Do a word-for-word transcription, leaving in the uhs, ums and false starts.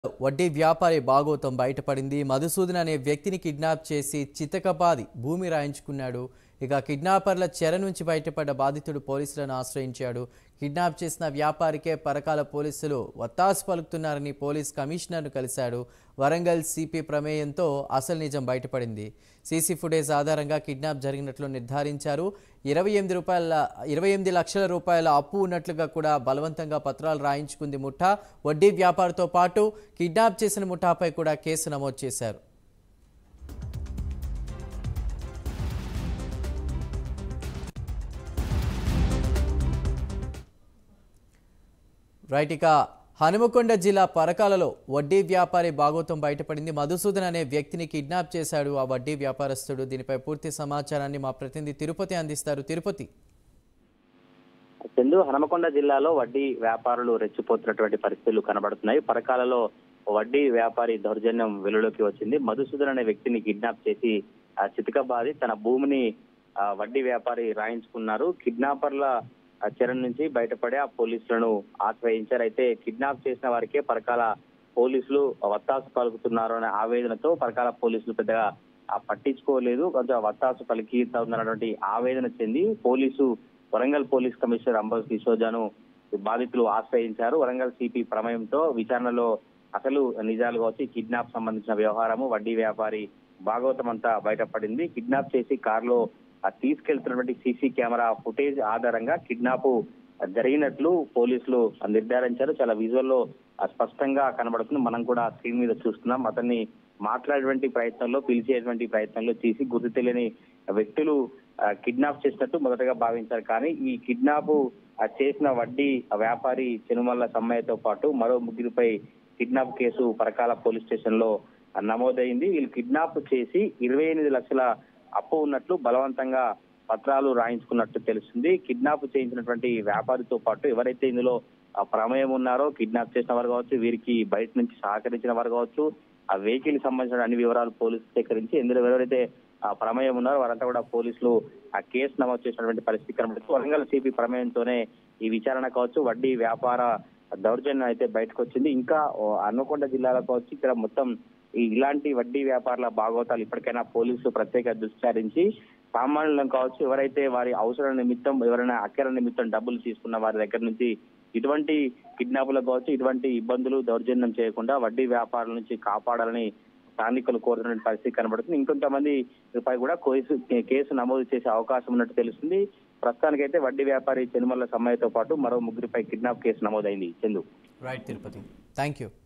వడ్డీ వ్యాపారి భాగోతం బయటపడింది. మధుసూదన్ అనే వ్యక్తిని కిడ్నాప్ చేసి చితకబాది భూమి రాయించుకున్నాడు. ఇక కిడ్నాపర్ల చెర నుంచి బయటపడ్డ బాధితుడు పోలీసులను ఆశ్రయించాడు. కిడ్నాప్ చేసిన వ్యాపారికే పరకాల పోలీసులు వత్తాసు పలుకుతున్నారని పోలీస్ కమిషనర్ను కలిశాడు. వరంగల్ సిపి ప్రమేయంతో అసలు నిజం బయటపడింది. సీసీ ఫుటేజ్ ఆధారంగా కిడ్నాప్ జరిగినట్లు నిర్ధారించారు. ఇరవై ఎనిమిది రూపాయల ఇరవై ఎనిమిది లక్షల రూపాయల అప్పు ఉన్నట్లుగా కూడా బలవంతంగా పత్రాలు రాయించుకుంది ముఠా. వడ్డీ వ్యాపారితో పాటు కిడ్నాప్ చేసిన ముఠాపై కూడా కేసు నమోదు చేశారు. రైట్, ఇక హనుమకొండ జిల్లా పరకాలలో వడ్డీ వ్యాపారి భాగోతం బయటపడింది. మధుసూదన్ అనే వ్యక్తిని కిడ్నాప్ చేశాడు ఆ వడ్డీ వ్యాపారస్తుడు. దీనిపై పూర్తి సమాచారాన్ని మా ప్రతినిధి తిరుపతి అందిస్తారు. తిరుపతి. చందు, హనుమకొండ జిల్లాలో వడ్డీ వ్యాపారులు రెచ్చిపోతున్నటువంటి పరిస్థితులు కనబడుతున్నాయి. పరకాలలో వడ్డీ వ్యాపారి దౌర్జన్యం వెలుగులోకి వచ్చింది. మధుసూదన్ అనే వ్యక్తిని కిడ్నాప్ చేసి చితకబాది తన భూమిని వడ్డీ వ్యాపారి రాయించుకున్నారు. కిడ్నాపర్ల చెర నుంచి బయటపడే ఆ పోలీసులను ఆశ్రయించారు. అయితే కిడ్నాప్ చేసిన వారికే పరకాల పోలీసులు వత్తాసు పలుకుతున్నారు అనే ఆవేదనతో పరకాల పోలీసులు పెద్దగా పట్టించుకోలేదు. కొంచెం వత్తాసు పలికిస్తున్నటువంటి ఆవేదన చెంది police Warangal police commissioner Ambar కిషోజాను బాధితులు ఆశ్రయించారు. వరంగల్ సిపి ప్రమేయంతో విచారణలో అసలు నిజాలు వచ్చి కిడ్నాప్ సంబంధించిన వ్యవహారము వడ్డీ వ్యాపారి భాగవతం అంతా బయటపడింది. కిడ్నాప్ చేసి కారులో తీసుకెళ్తున్నటువంటి సీసీ కెమెరా ఫుటేజ్ ఆధారంగా కిడ్నాప్ జరిగినట్లు పోలీసులు నిర్ధారించారు. చాలా విజువల్ లో స్పష్టంగా కనబడుతుంది. మనం కూడా స్క్రీన్ మీద చూస్తున్నాం. అతన్ని మాట్లాడేటువంటి ప్రయత్నంలో పిలిచేటువంటి ప్రయత్నంలో తీసి గుర్తు తెలియని వ్యక్తులు కిడ్నాప్ చేసినట్టు మొదటగా భావించారు. కానీ ఈ కిడ్నాప్ చేసిన వడ్డీ వ్యాపారి చెనుమల్ల సమ్మయ్యతో పాటు మరో ముగ్గురిపై kidnap case Parakala police station లో నమోదైంది. వీళ్ళు కిడ్నాప్ చేసి ఇరవై ఎనిమిది లక్షల అప్పు ఉన్నట్లు బలవంతంగా పత్రాలు రాయించుకున్నట్టు తెలుస్తుంది. కిడ్నాప్ చేయించినటువంటి వ్యాపారితో పాటు ఎవరైతే ఇందులో ప్రమేయం ఉన్నారో, కిడ్నాప్ చేసిన వారు కావచ్చు, వీరికి బయట నుంచి సహకరించిన వారు కావచ్చు, ఆ వెహికల్ సంబంధించిన అన్ని వివరాలు పోలీసులు సేకరించి ఇందులో ఎవరైతే ఆ ప్రమేయం ఉన్నారో వారంతా కూడా పోలీసులు ఆ కేసు నమోదు చేసినటువంటి పరిస్థితి కనబడుతుంది. వరంగల్ సిపి ప్రమేయంతోనే ఈ విచారణ కావచ్చు, వడ్డీ వ్యాపార దౌర్జన్యం అయితే బయటకు వచ్చింది. ఇంకా హన్మకొండ జిల్లాలో కావచ్చు, ఇక్కడ మొత్తం ఇలాంటి వడ్డీ వ్యాపారుల భాగవతాలు ఇప్పటికైనా పోలీసులు ప్రత్యేక దృష్టి సారించి సామాన్యులను కావచ్చు, ఎవరైతే వారి అవసరం నిమిత్తం ఎవరైనా అక్కర నిమిత్తం డబ్బులు తీసుకున్న వారి దగ్గర నుంచి ఇటువంటి కిడ్నాపులకు కావచ్చు, ఇటువంటి ఇబ్బందులు దౌర్జన్యం చేయకుండా వడ్డీ వ్యాపారుల నుంచి కాపాడాలని స్థానికులు కోరుతున్న పరిస్థితి కనబడుతుంది. ఇంకొంతమంది పై కూడా కేసు కేసు నమోదు చేసే అవకాశం ఉన్నట్టు తెలుస్తుంది. ప్రస్తుతానికైతే వడ్డీ వ్యాపారి చెనుమల్ల సమ్మయ్యతో పాటు మరో ముగ్గురిపై కిడ్నాప్ కేసు నమోదైంది. Chandu. Right Tirupati, thank you.